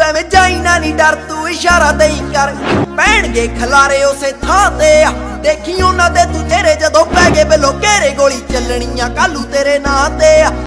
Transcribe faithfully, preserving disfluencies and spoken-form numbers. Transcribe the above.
ਐਵੇਂ ਜਾਈ ਨਾ ਨੀ ਡਰ ਤੂੰ ਇਸ਼ਾਰਾ ਦੇਈ ਕਰ ਪੈਣਗੇ ਖਲਾਰੇ ਉਸੇ ਥਾਂ ਤੇ ਆ ਦੇਖੀ ਉਹਨਾਂ ਦੇ ਤੂੰ ਤੇਰੇ ਜਦੋਂ ਪੈ ਗਏ ਬਿਲੋ ਘੇਰੇ ਗੋਲੀ ਚੱਲਣੀਆਂ ਕਾਲੂ ਤੇਰੇ ਨਾਂ ਤੇ ਆ।